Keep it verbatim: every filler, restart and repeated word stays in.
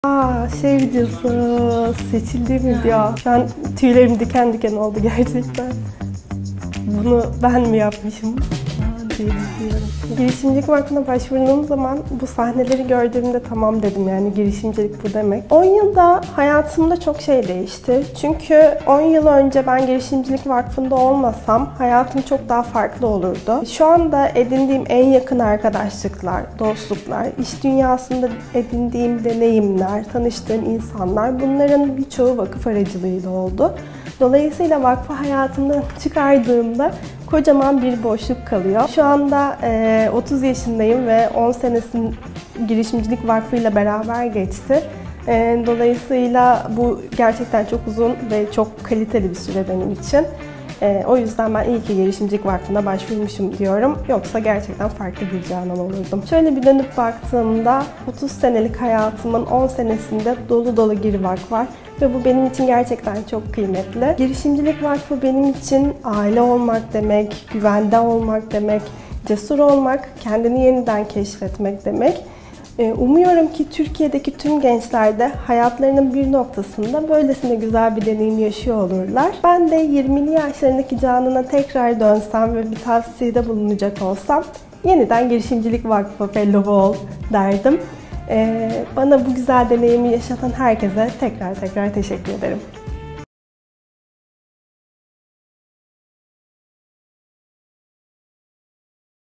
Aa, şey videosu, seçildiğim video. Şu an tüylerim diken diken oldu gerçekten. Bunu ben mi yapmışım diye düşünüyorum. Girişimcilik Vakfı'na başvurduğum zaman bu sahneleri gördüğümde tamam dedim, yani girişimcilik bu demek. on yılda hayatımda çok şey değişti. Çünkü on yıl önce ben Girişimcilik Vakfı'nda olmasam hayatım çok daha farklı olurdu. Şu anda edindiğim en yakın arkadaşlıklar, dostluklar, iş dünyasında edindiğim deneyimler, tanıştığım insanlar, bunların birçoğu vakıf aracılığıyla oldu. Dolayısıyla vakfı hayatımdan çıkardığımda kocaman bir boşluk kalıyor. Şu anda e, otuz yaşındayım ve on senesin Girişimcilik Vakfı ile beraber geçti. E, dolayısıyla bu gerçekten çok uzun ve çok kaliteli bir süre benim için. E, o yüzden ben iyi ki Girişimcilik Vakfı'na başvurmuşum diyorum. Yoksa gerçekten farklı bir canan olurdum. Şöyle bir dönüp baktığımda otuz senelik hayatımın on senesinde dolu dolu Girvak var. Ve bu benim için gerçekten çok kıymetli. Girişimcilik Vakfı benim için aile olmak demek, güvende olmak demek, cesur olmak, kendini yeniden keşfetmek demek. Umuyorum ki Türkiye'deki tüm gençler de hayatlarının bir noktasında böylesine güzel bir deneyim yaşıyor olurlar. Ben de yirmili yaşlarındaki Canan'a tekrar dönsem ve bir tavsiyede bulunacak olsam yeniden Girişimcilik Vakfı Fellow ol derdim. Bana bu güzel deneyimi yaşatan herkese tekrar tekrar teşekkür ederim.